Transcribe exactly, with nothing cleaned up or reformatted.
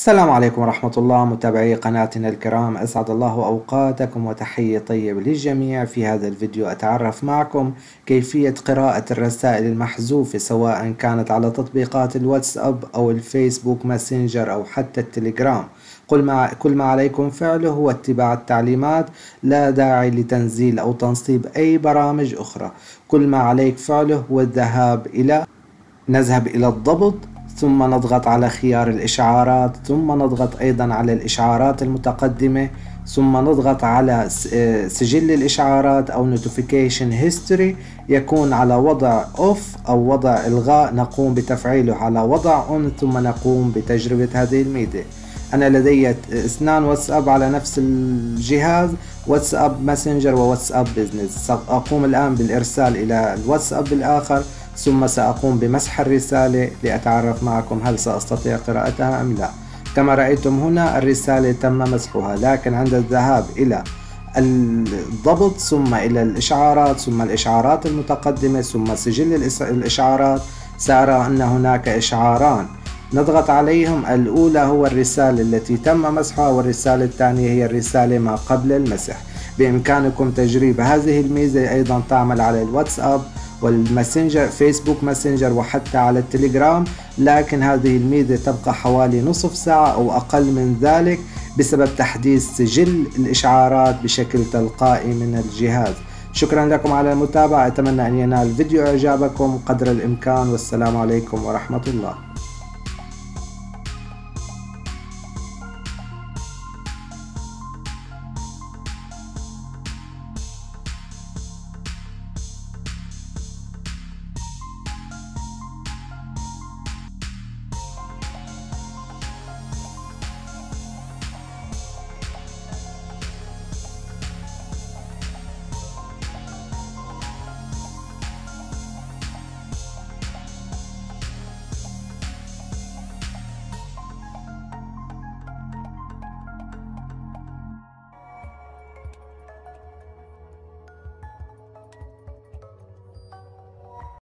السلام عليكم ورحمة الله متابعي قناتنا الكرام، أسعد الله أوقاتكم وتحية طيبة للجميع. في هذا الفيديو أتعرف معكم كيفية قراءة الرسائل المحذوفة سواء كانت على تطبيقات الواتساب أو الفيسبوك ماسنجر أو حتى التليجرام. كل ما, كل ما عليكم فعله هو اتباع التعليمات، لا داعي لتنزيل أو تنصيب أي برامج أخرى. كل ما عليك فعله هو الذهاب إلى نذهب إلى الضبط، ثم نضغط على خيار الإشعارات، ثم نضغط أيضا على الإشعارات المتقدمة، ثم نضغط على سجل الإشعارات أو Notification History يكون على وضع Off أو وضع إلغاء، نقوم بتفعيله على وضع On ثم نقوم بتجربة هذه الميزة. أنا لدي اثنان واتساب على نفس الجهاز، واتساب ماسنجر وواتساب بزنس. سأقوم الآن بالإرسال إلى الواتساب الآخر، ثم سأقوم بمسح الرسالة لأتعرف معكم هل سأستطيع قراءتها أم لا. كما رأيتم هنا الرسالة تم مسحها، لكن عند الذهاب إلى الضبط ثم إلى الإشعارات ثم الإشعارات المتقدمة ثم سجل الإشعارات سأرى أن هناك إشعاران نضغط عليهم. الأولى هو الرسالة التي تم مسحها، والرسالة الثانية هي الرسالة ما قبل المسح. بإمكانكم تجريب هذه الميزة أيضا تعمل على الواتساب والماسنجر فيسبوك ماسنجر وحتى على التليجرام، لكن هذه الميزة تبقى حوالي نصف ساعة أو أقل من ذلك بسبب تحديث سجل الإشعارات بشكل تلقائي من الجهاز. شكرا لكم على المتابعة، أتمنى أن ينال الفيديو إعجابكم قدر الإمكان، والسلام عليكم ورحمة الله.